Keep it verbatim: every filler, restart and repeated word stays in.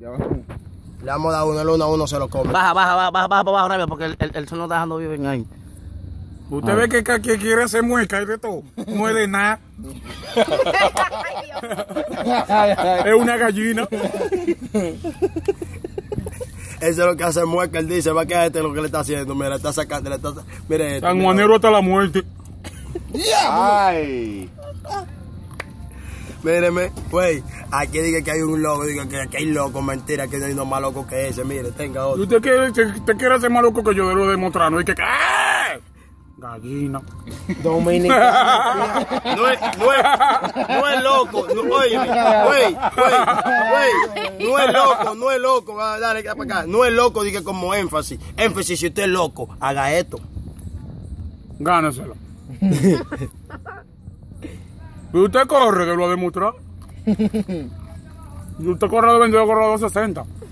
Le vamos a dar uno, el uno a uno se lo come. Baja, baja, baja, baja, baja, baja, rápido, porque el, el, el sol no está dejando bien ahí. Usted ve que, que, que quiere hacer mueca y de todo. No es de nada. Es una gallina. Eso es lo que hace mueca, él dice, va a quedar este lo que le está haciendo. Mira, está sacando, le está... Mire esto. San Juanero hasta la muerte. Ay. Míreme, güey, aquí diga que hay un loco, diga que, que hay loco, mentira, que no hay uno más loco que ese, mire, tenga Y otro. usted quiere, usted quiere ser más loco que yo, de lo demostrar, ¿no? Y que, ¿qué? Gallina. Dominicano. No es, no es, no es loco, no, oye, güey, güey, güey, no es loco, no es loco, va, dale para acá, no es loco, diga como énfasis, énfasis, si usted es loco, haga esto. Gánaselo. Y usted corre, que lo ha demostrado. Y usted corre de veintidós, corre de doscientos sesenta.